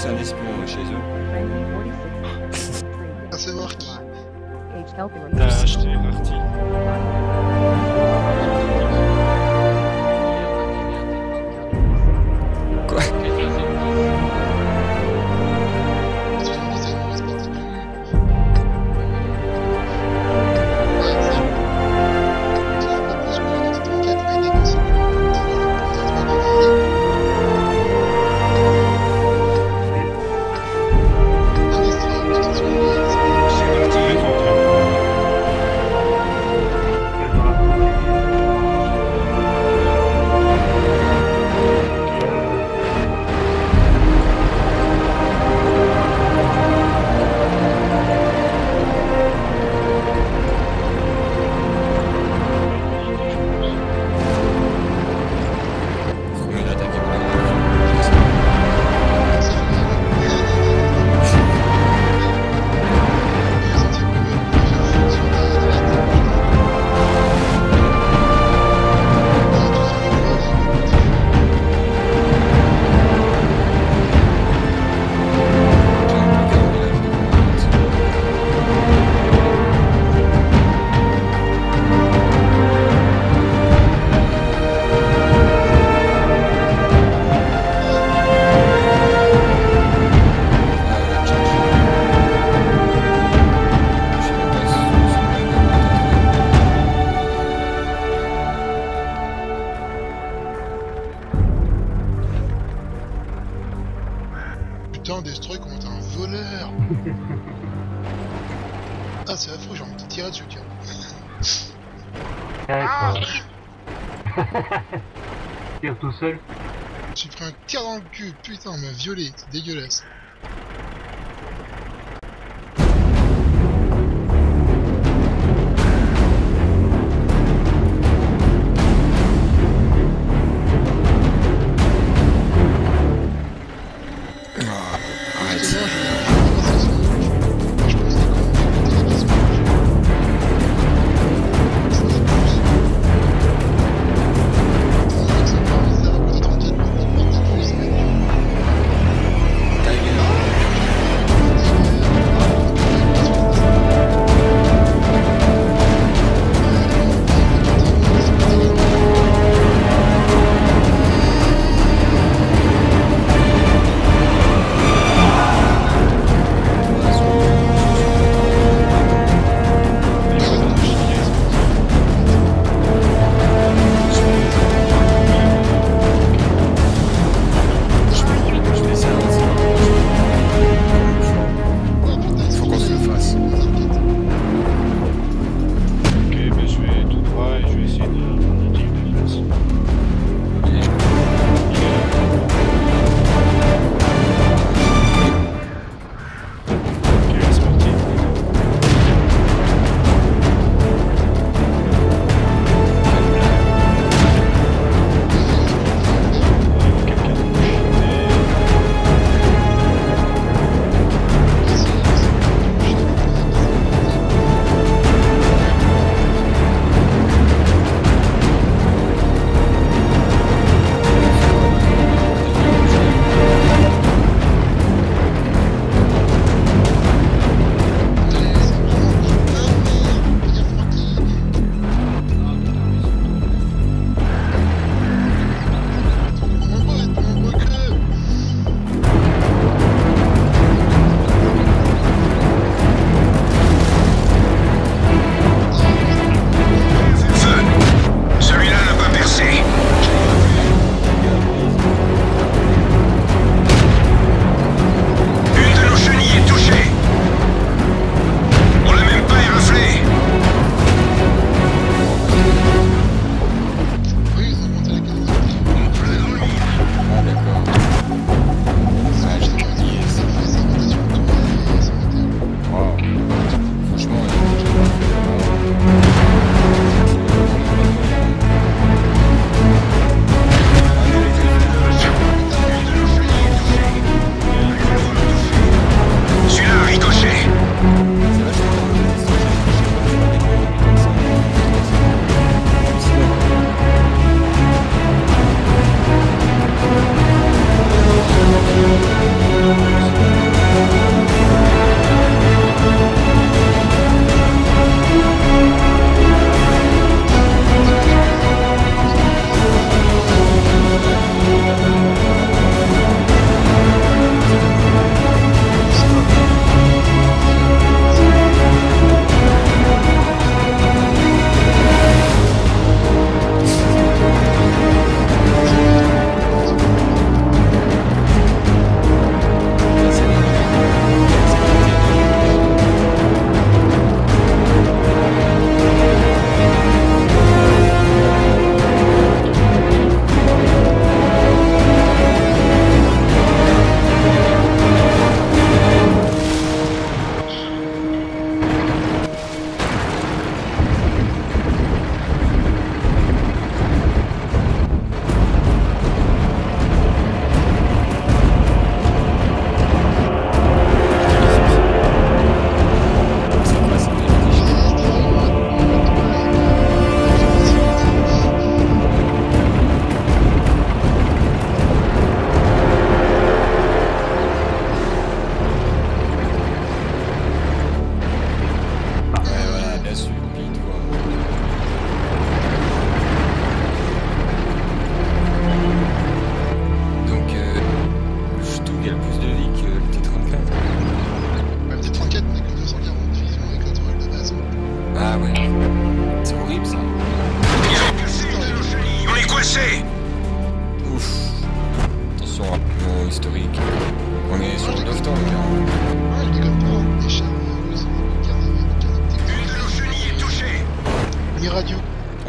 lancé un espion chez eux. À savoir qui. T'as acheté Marty. Quoi? Putain, Destroy, comment t'es un voleur. Ah, c'est affreux, j'ai envie de te tirer dessus, tiens. Tire tout seul. J'ai pris un tir dans le cul, putain, on m'a violé, c'est dégueulasse. Ta gueule.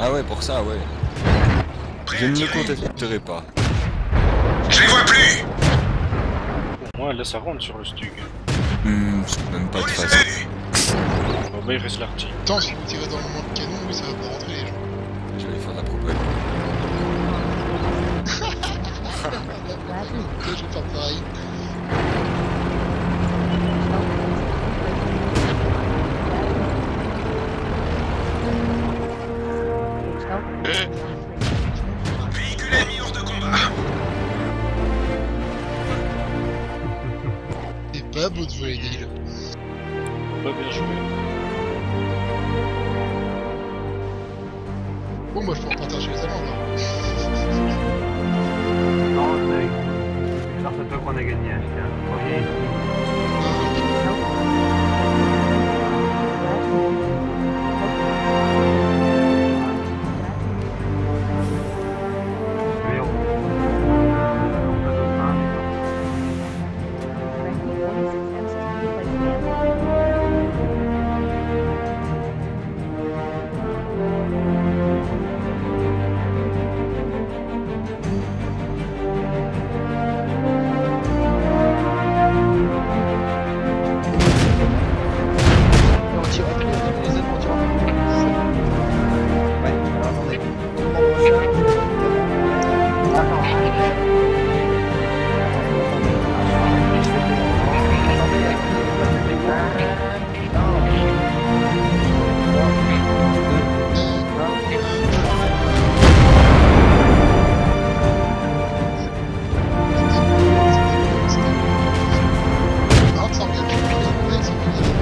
Ah ouais, pour ça, ouais. Je ne le contesterai pas. Je les vois plus. Pour moi, là ça rentre sur le stug. C'est même pas de Police façon. vue. Bon bah il reste l'arty. Attends, si vous tirez dans le moment de canon, oui, ça va pas rentrer les gens. Je vais faire de la propagande. Je vais faire pareil. Véhicule ennemi hors de combat. C'est pas beau de voler des îles. Pas bien joué. Bon, moi je peux repartir chez les Allemands là. Non, c'est toi qu'on a gagné, tiens. Reviens ici. Numéro. On a d'autres mains. On tire en plus, les Allemands tirent en plus. Ouais, alors attendez. Ah, ça regarde, ouais, ça regarde.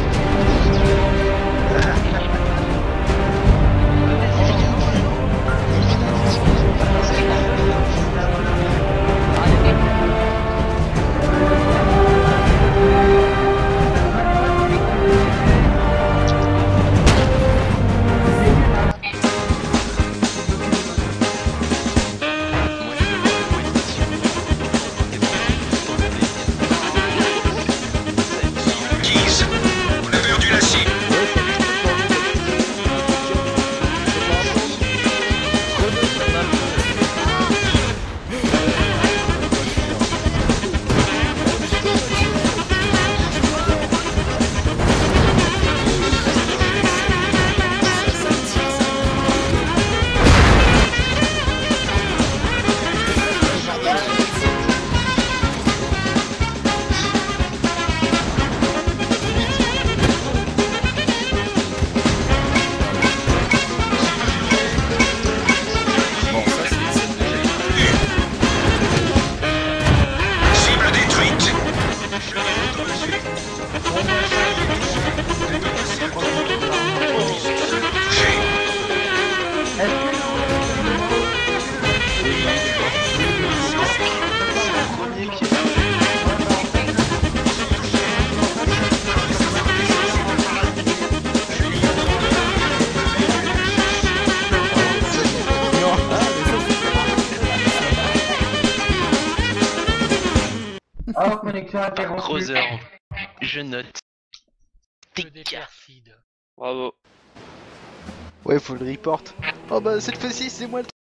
Guise. On a perdu la cible. Bon, ça c'est une scène de génie. Cible détruite. Touché. Oh, connexion interrompue. Creuser. Je note. TK. Bravo. Ouais, faut le report. Oh bah cette fois-ci, c'est moi le